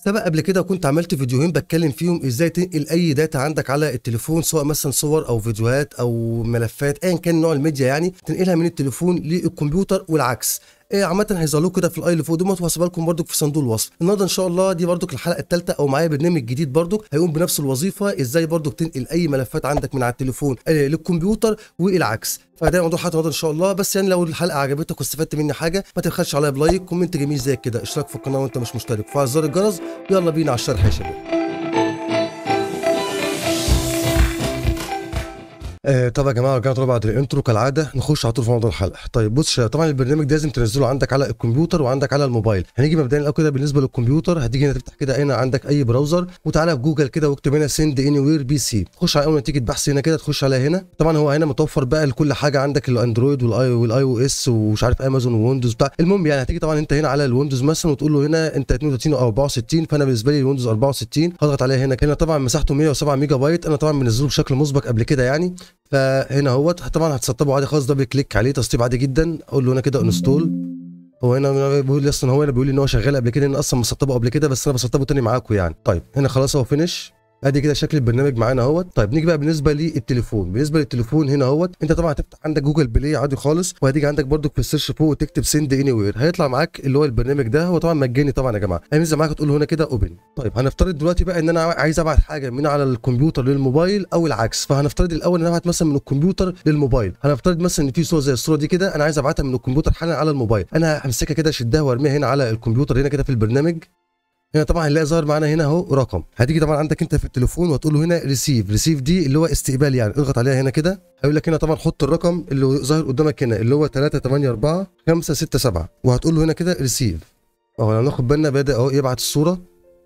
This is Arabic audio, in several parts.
سبق قبل كده كنت عملت فيديوهين بتكلم فيهم ازاي تنقل اي داتا عندك على التليفون، سواء مثلا صور او فيديوهات او ملفات ايا كان نوع الميديا، يعني تنقلها من التليفون للكمبيوتر والعكس. عامة هيظهر لكم كده في الاي اللي فوق دوت، وهسيبها لكم برضك في صندوق الوصف. النهارده ان شاء الله دي برضك الحلقه الثالثه، او معايا برنامج جديد برضك هيقوم بنفس الوظيفه، ازاي برضك تنقل اي ملفات عندك من على التليفون للكمبيوتر والعكس. فده موضوع حلقه النهارده ان شاء الله. بس يعني لو الحلقه عجبتك واستفدت مني حاجه، ما تبخلش عليا بلايك، كومنت جميل زي كده، اشتراك في القناه وانت مش مشترك، وفعل زر الجرس. يلا بينا على الشرح يا شباب. طبعا يا جماعه رجعنا بعد الانترو كالعاده، نخش على طول في موضوع الحلقه. طيب بص، طبعا البرنامج ده لازم تنزله عندك على الكمبيوتر وعندك على الموبايل. هنيجي مبدئيا الاول كده بالنسبه للكمبيوتر، هتيجي هنا تفتح كده هنا عندك اي براوزر، وتعالى في جوجل كده واكتب هنا سند اني وير بي سي. تخش على اول نتيجه بحث هنا كده، تخش عليها هنا. طبعا هو هنا متوفر بقى لكل حاجه عندك، الاندرويد والاي او اس ومش عارف امازون وويندوز بتاع. المهم يعني هتيجي طبعا انت هنا على الويندوز مثلا وتقول له هنا انت 32 او 64. فانا بالنسبه لي الويندوز 64. هضغط عليها هنا طبعا مساحته 107 ميجا بايت، انا طبعا منزله بشكل مسبق قبل كده يعني. فهنا اهوت طبعا هتسطبه عادي خالص، دبل كليك عليه تسطيب عادي جدا. اقول له هنا كده انستول. هو هنا بيقول لي اصلا، هو هنا بيقول لي ان هو شغال قبل كده، ان اصلا مسطبه قبل كده، بس انا بسطبه تاني معاكم يعني. طيب هنا خلاص هو فينش. ادي كده شكل البرنامج معانا اهوت. طيب نيجي بقى بالنسبه للتليفون. بالنسبه للتليفون هنا اهوت، انت طبعا هتفتح عندك جوجل بلاي عادي خالص، وهتيجي عندك برده في السيرش فوق وتكتب سند اني وير. هيطلع معاك اللي هو البرنامج ده، هو طبعا مجاني طبعا يا جماعه. هينزل معاك تقول له هنا كده اوبن. طيب هنفترض دلوقتي بقى ان انا عايز ابعت حاجه من على الكمبيوتر للموبايل او العكس. فهنفترض الاول ان انا ابعت مثلا من الكمبيوتر للموبايل. هنفترض مثلا ان في صوره زي الصوره دي كده، انا عايز ابعتها من الكمبيوتر حالا على الموبايل. انا همسكها كده اشدها وارميها هنا على الكمبيوتر هنا كده في البرنامج. هنا طبعا هنلاقي ظاهر معانا هنا اهو رقم. هتيجي طبعا عندك انت في التليفون وهتقول له هنا ريسيف دي اللي هو استقبال يعني. اضغط عليها هنا كده، هيقول لك هنا طبعا حط الرقم اللي ظاهر قدامك هنا اللي هو 384 567، وهتقول له هنا كده ريسيف. اهو هناخد بالنا بدا اهو يبعت الصوره.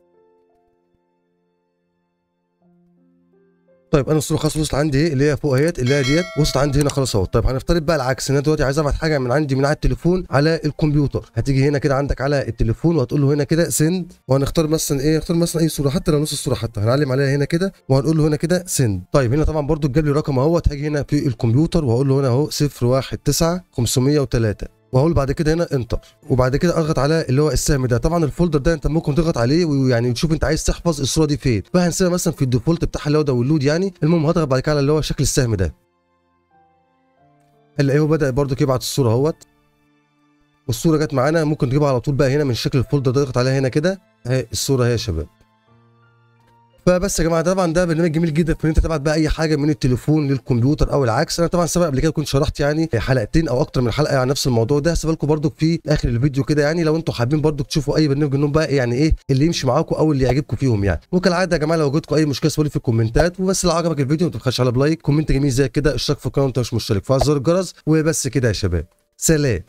طيب انا الصوره خلاص وصلت عندي ايه اللي هي فوق اهيت، اللي هي ديت وصلت عندي هنا خلاص اهو. طيب هنفترض بقى العكس، ان انا دلوقتي عايز ابعت حاجه من عندي من على التليفون على الكمبيوتر. هتيجي هنا كده عندك على التليفون وهتقول له هنا كده سند، وهنختار مثلا ايه، نختار مثلا اي صوره حتى لو نص الصوره، حتى هنعلم عليها هنا كده وهنقول له هنا كده سند. طيب هنا طبعا برده جاب لي رقم اهوت. هاجي هنا في الكمبيوتر وهقول له هنا اهو 019 503، وهقول بعد كده هنا انتر، وبعد كده اضغط على اللي هو السهم ده. طبعا الفولدر ده انت ممكن تضغط عليه ويعني تشوف انت عايز تحفظ الصوره دي فين. فهنسيبها مثلا في الديفولت بتاعها اللي هو داونلود يعني. المهم هضغط بعد كده على اللي هو شكل السهم ده. هنلاقيه بدا برده يبعت الصوره اهوت، والصوره جت معانا. ممكن تجيبها على طول بقى هنا من شكل الفولدر ده، اضغط عليها هنا كده اهي الصوره اهي يا شباب. فبس يا جماعه طبعا ده برنامج جميل جدا في ان انت تبعت بقى اي حاجه من التليفون للكمبيوتر او العكس. انا طبعا سبق قبل كده كنت شرحت يعني حلقتين او اكتر من حلقه عن نفس الموضوع ده، هسيبها لكم برده في اخر الفيديو كده يعني، لو انتم حابين برده تشوفوا اي برنامج منهم بقى يعني ايه اللي يمشي معاكم او اللي يعجبكم فيهم يعني. وكالعاده يا جماعه لو جاتكم اي مشكله سيبوا لي في الكومنتات. وبس لو عجبك الفيديو ما تبخلش على بلايك، كومنت جميل زي كده، اشتراك في القناه وانت مش مشترك، فعل زر الجرس. وبس كده يا شباب، سلام.